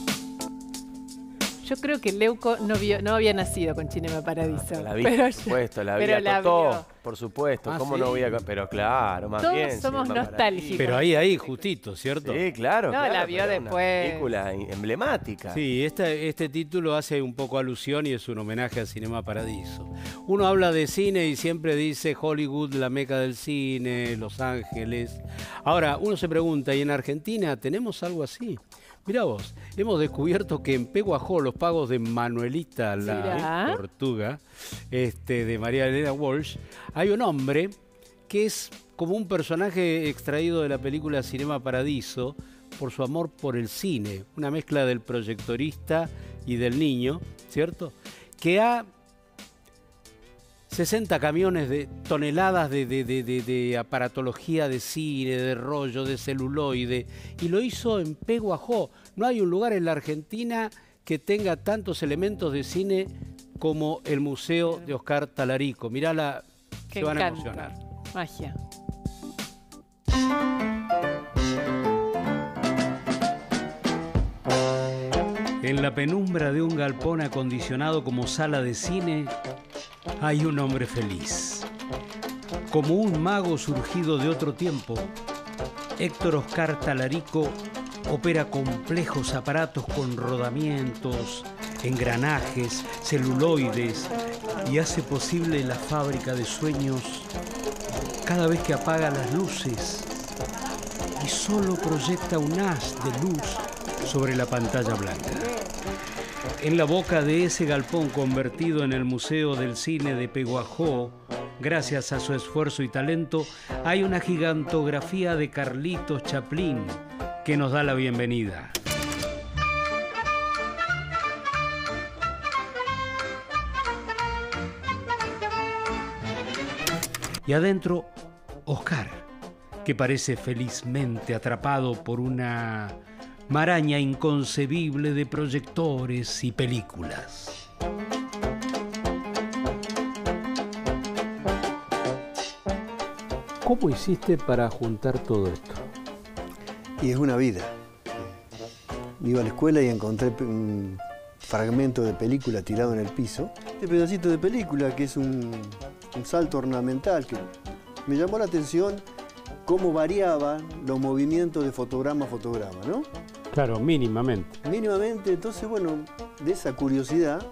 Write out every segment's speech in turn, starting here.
Yo creo que Leuco no había nacido con Cinema Paradiso. La vi, por supuesto, la vi a Totó, por supuesto. ¿Cómo no voy a...? Pero claro, más todos bien. Somos nostálgicos. Pero ahí, justito, ¿cierto? Sí, claro. No, claro, la vio después. Una película emblemática. Sí, este título hace un poco alusión y es un homenaje a Cinema Paradiso. Uno habla de cine y siempre dice Hollywood, la meca del cine, Los Ángeles. Ahora, uno se pregunta, ¿y en Argentina tenemos algo así? Mirá vos, hemos descubierto que en Peguajó, los pagos de Manuelita, la tortuga, de María Elena Walsh, hay un hombre que es como un personaje extraído de la película Cinema Paradiso por su amor por el cine, una mezcla del proyectorista y del niño, ¿cierto? Que ha 60 camiones de toneladas de aparatología de cine, de rollo, de celuloide, y lo hizo en Peguajó. No hay un lugar en la Argentina que tenga tantos elementos de cine como el Museo de Oscar Talarico. Mirá, se van a emocionar. Magia. En la penumbra de un galpón acondicionado como sala de cine, hay un hombre feliz. Como un mago surgido de otro tiempo, Héctor Oscar Talarico opera complejos aparatos con rodamientos, engranajes, celuloides y hace posible la fábrica de sueños cada vez que apaga las luces y solo proyecta un haz de luz sobre la pantalla blanca. En la boca de ese galpón convertido en el Museo del Cine de Peguajó, gracias a su esfuerzo y talento, hay una gigantografía de Carlitos Chaplin que nos da la bienvenida. Y adentro, Oscar, que parece felizmente atrapado por una maraña inconcebible de proyectores y películas. ¿Cómo hiciste para juntar todo esto? Y es una vida. Iba a la escuela y encontré un fragmento de película tirado en el piso. Este pedacito de película, que es un salto ornamental, que me llamó la atención cómo variaban los movimientos de fotograma a fotograma, ¿no? Claro, mínimamente. Mínimamente, entonces, bueno, de esa curiosidad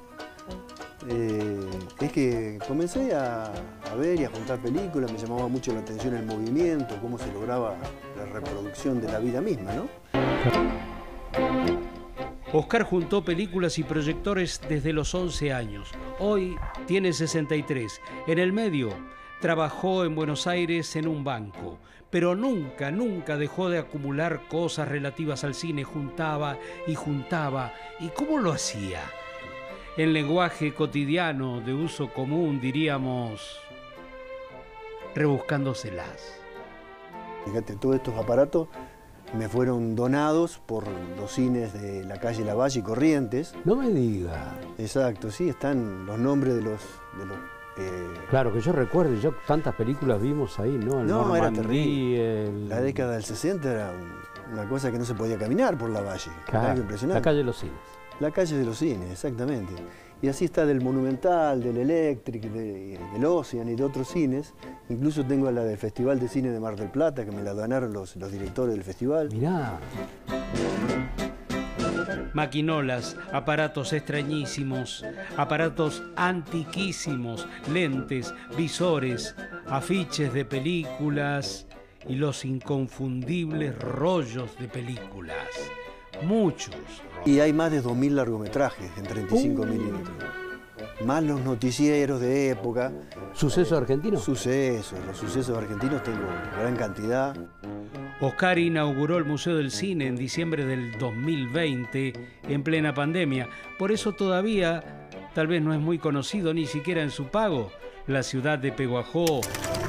es que comencé a ver y a juntar películas. Me llamaba mucho la atención el movimiento, cómo se lograba la reproducción de la vida misma, ¿no? Oscar juntó películas y proyectores desde los 11 años. Hoy tiene 63. En el medio, trabajó en Buenos Aires en un banco, pero nunca dejó de acumular cosas relativas al cine. Juntaba y juntaba. ¿Y cómo lo hacía? En lenguaje cotidiano, de uso común, diríamos, rebuscándoselas. Fíjate, todos estos aparatos me fueron donados por los cines de la calle Lavalle y Corrientes. No me diga. Exacto, sí, están los nombres de los claro, que yo recuerde, tantas películas vimos ahí, ¿no? No, era terrible. La década del 60 era una cosa que no se podía caminar por Lavalle. Claro, algo impresionante. La calle de los cines. La calle de los cines, exactamente. Y así está del Monumental, del Electric, del Ocean y de otros cines. Incluso tengo la del Festival de Cine de Mar del Plata, que me la donaron los directores del festival. Mirá. Maquinolas, aparatos extrañísimos, aparatos antiquísimos, lentes, visores, afiches de películas y los inconfundibles rollos de películas. Muchos. Y hay más de 2000 largometrajes en 35 milímetros. Más los noticieros de época. ¿Sucesos argentinos? Sucesos. Los sucesos argentinos tengo gran cantidad. Oscar inauguró el Museo del Cine en diciembre del 2020, en plena pandemia. Por eso todavía, tal vez no es muy conocido ni siquiera en su pago, la ciudad de Peguajó,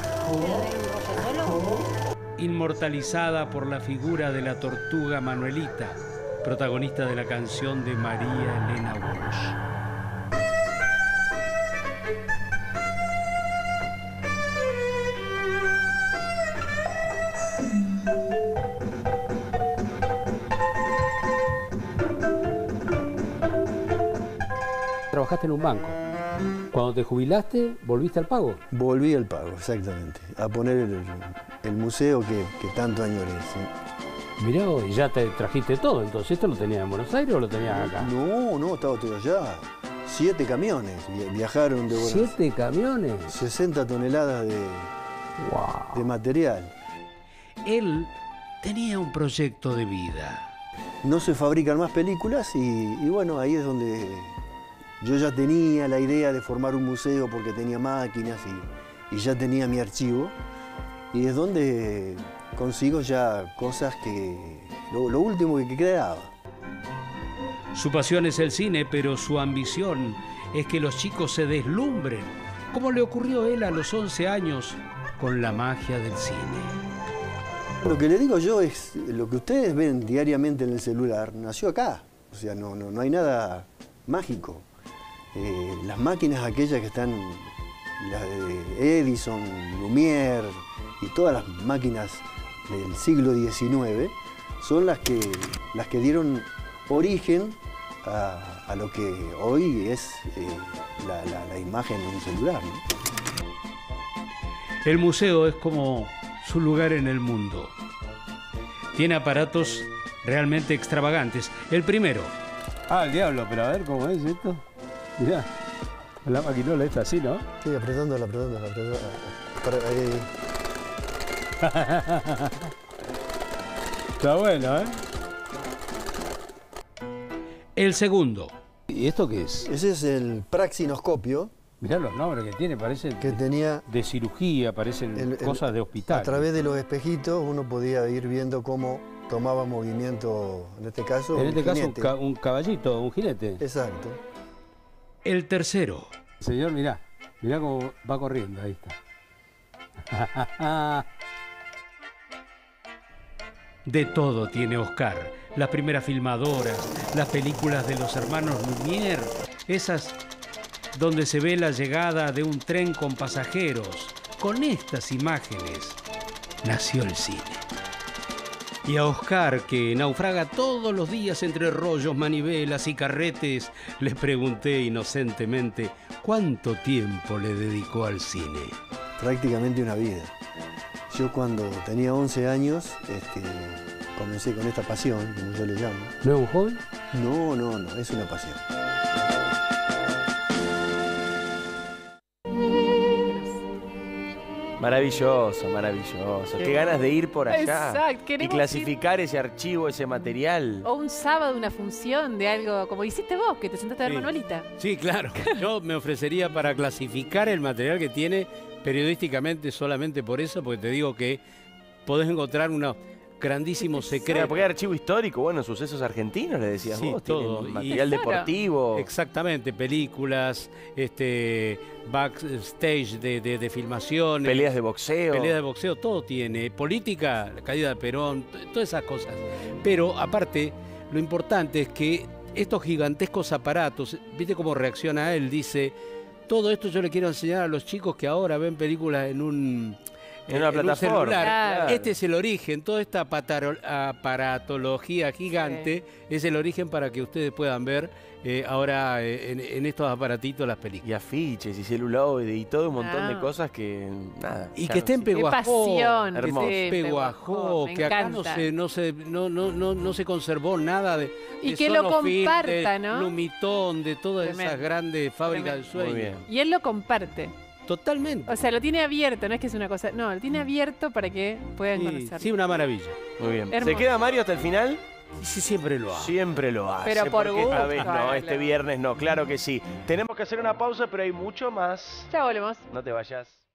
inmortalizada por la figura de la tortuga Manuelita, protagonista de la canción de María Elena Walsh. trabajaste en un banco. Cuando te jubilaste, ¿volviste al pago? Volví al pago, exactamente, a poner el museo que tanto añoré. ¿Sí? Mirá, y ya te trajiste todo, entonces, ¿esto lo tenías en Buenos Aires o lo tenías acá? No, estaba todo allá. 7 camiones viajaron de Buenos Aires. ¿7 camiones? 60 toneladas de material. Él tenía un proyecto de vida. No se fabrican más películas y bueno, ahí es donde yo ya tenía la idea de formar un museo porque tenía máquinas y ya tenía mi archivo. Y es donde consigo ya cosas que... lo último que quedaba. Su pasión es el cine, pero su ambición es que los chicos se deslumbren, como le ocurrió a él a los 11 años con la magia del cine. Lo que le digo yo es, lo que ustedes ven diariamente en el celular, nació acá. O sea, no hay nada mágico. Las máquinas aquellas que están, las de Edison, Lumière y todas las máquinas del siglo XIX, son las que dieron origen a lo que hoy es la imagen de un celular, ¿no? El museo es como su lugar en el mundo. Tiene aparatos realmente extravagantes. El primero. Ah, el diablo, pero a ver cómo es esto. Mirá, la maquinola está así, ¿no? Sí, apretándola. Está bueno, ¿eh? El segundo. ¿Y esto qué es? Ese es el praxinoscopio. Mirá los nombres que tiene, parecen que tenía de cirugía, parecen cosas de hospital. A través de los espejitos uno podía ir viendo cómo tomaba movimiento, en este caso, un caballito, un jinete. Exacto. El tercero. Señor, mirá cómo va corriendo, ahí está. De todo tiene Oscar. Las primeras filmadoras, las películas de los hermanos Lumière, esas donde se ve la llegada de un tren con pasajeros. Con estas imágenes nació el cine. Y a Oscar, que naufraga todos los días entre rollos, manivelas y carretes, le pregunté inocentemente cuánto tiempo le dedicó al cine. Prácticamente una vida. Yo cuando tenía 11 años comencé con esta pasión, como yo le llamo. ¿No es un hobby? No, es una pasión. Maravilloso. Qué ganas de ir por allá. Exacto. Y clasificar ese archivo, ese material. O un sábado, una función de algo, como hiciste vos, que te sentaste a ver Manuelita. Sí, claro. Yo me ofrecería para clasificar el material que tiene periodísticamente solamente por eso, porque te digo que podés encontrar unos grandísimos secretos. Porque hay archivo histórico, bueno, sucesos argentinos, le decías vos. Todo. Material deportivo. Exactamente, películas, backstage de filmaciones. Peleas de boxeo. Todo tiene. Política, la caída de Perón, todas esas cosas. Pero aparte, lo importante es que estos gigantescos aparatos, ¿viste cómo reacciona él? Dice, todo esto yo le quiero enseñar a los chicos que ahora ven películas en una plataforma. Claro. Este es el origen, toda esta aparatología gigante es el origen para que ustedes puedan ver ahora en estos aparatitos las películas. Y afiches y celuloide y todo un montón de cosas que nada. Y que esté en Peguajó. Hermoso. Peguajó, que acá no se conservó nada de y que lo comparta, ¿no? Lumitón, de todas esas grandes fábricas del sueño. Y él lo comparte. Totalmente. O sea, lo tiene abierto, no es que es una cosa... No, lo tiene abierto para que puedan conocerlo. Sí, una maravilla. Muy bien. Hermoso. ¿Se queda Mario hasta el final? Sí, siempre lo hace. Siempre lo hace. Pero por gusto. Esta vez no, este viernes no, claro que sí. Tenemos que hacer una pausa, pero hay mucho más. Ya volvemos. No te vayas.